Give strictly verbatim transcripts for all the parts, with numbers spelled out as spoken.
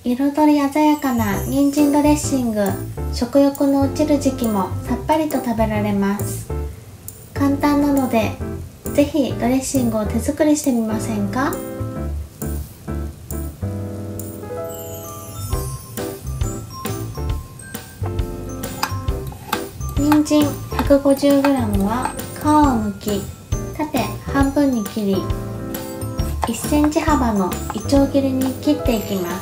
彩り鮮やかな人参ドレッシング、食欲の落ちる時期もさっぱりと食べられます。簡単なのでぜひドレッシングを手作りしてみませんか？人参 ひゃくごじゅうグラム は皮を剥き縦半分に切りいっセンチ幅のいちょう切りに切っていきます。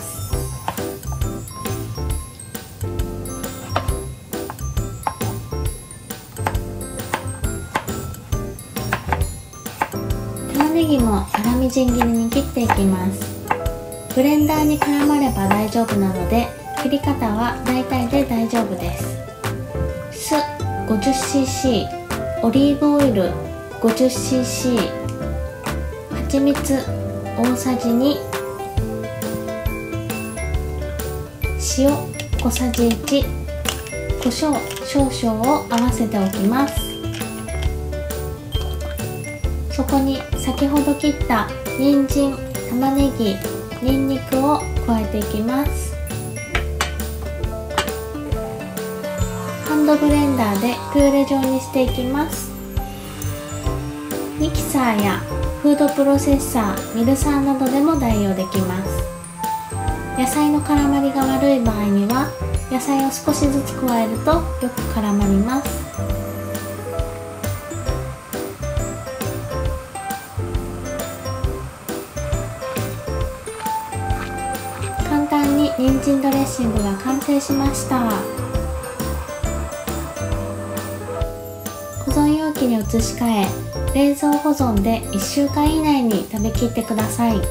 玉ねぎも粗みじん切りに切っていきます。ブレンダーに絡まれば大丈夫なので切り方は大体で大丈夫です。酢 ごじゅっシーシー、オリーブオイル ごじゅっシーシー、 はちみつ大さじに、塩小さじいち、胡椒少々を合わせておきます。そこに先ほど切った人参、玉ねぎ、にんにくを加えていきます。ハンドブレンダーでピューレ状にしていきます。ミキサーやフードプロセッサー、ミルサーなどでも代用できます。野菜の絡まりが悪い場合には野菜を少しずつ加えるとよく絡まります。簡単に人参ドレッシングが完成しました。保存容器に移し替え、冷蔵保存でいっしゅうかん以内に食べきってください。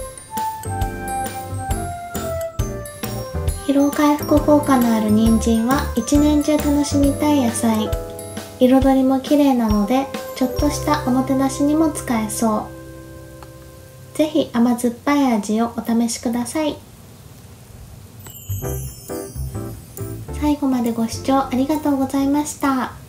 疲労回復効果のある人参は一年中楽しみたい野菜。彩りも綺麗なのでちょっとしたおもてなしにも使えそう。ぜひ甘酸っぱい味をお試しください。最後までご視聴ありがとうございました。